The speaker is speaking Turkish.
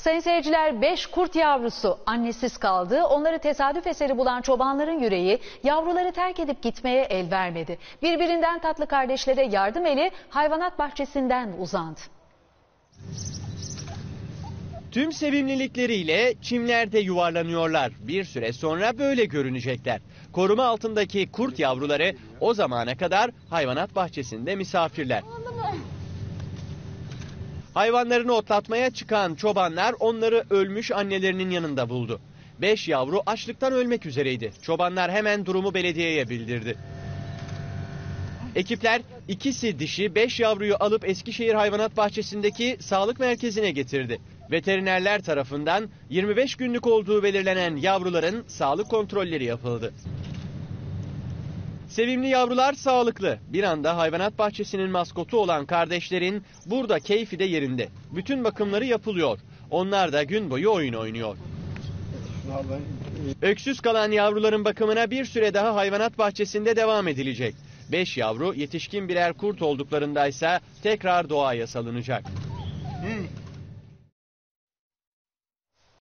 Sayın seyirciler, 5 kurt yavrusu annesiz kaldı. Onları tesadüf eseri bulan çobanların yüreği yavruları terk edip gitmeye el vermedi. Birbirinden tatlı kardeşlere yardım eli hayvanat bahçesinden uzandı. Tüm sevimlilikleriyle çimlerde yuvarlanıyorlar. Bir süre sonra böyle görünecekler. Koruma altındaki kurt yavruları o zamana kadar hayvanat bahçesinde misafirler. Hayvanlarını otlatmaya çıkan çobanlar onları ölmüş annelerinin yanında buldu. 5 yavru açlıktan ölmek üzereydi. Çobanlar hemen durumu belediyeye bildirdi. Ekipler ikisi dişi 5 yavruyu alıp Eskişehir Hayvanat Bahçesi'ndeki sağlık merkezine getirdi. Veterinerler tarafından 25 günlük olduğu belirlenen yavruların sağlık kontrolleri yapıldı. Sevimli yavrular sağlıklı. Bir anda hayvanat bahçesinin maskotu olan kardeşlerin burada keyfi de yerinde. Bütün bakımları yapılıyor. Onlar da gün boyu oyun oynuyor. Öksüz kalan yavruların bakımına bir süre daha hayvanat bahçesinde devam edilecek. 5 yavru yetişkin birer kurt olduklarındaysa tekrar doğaya salınacak.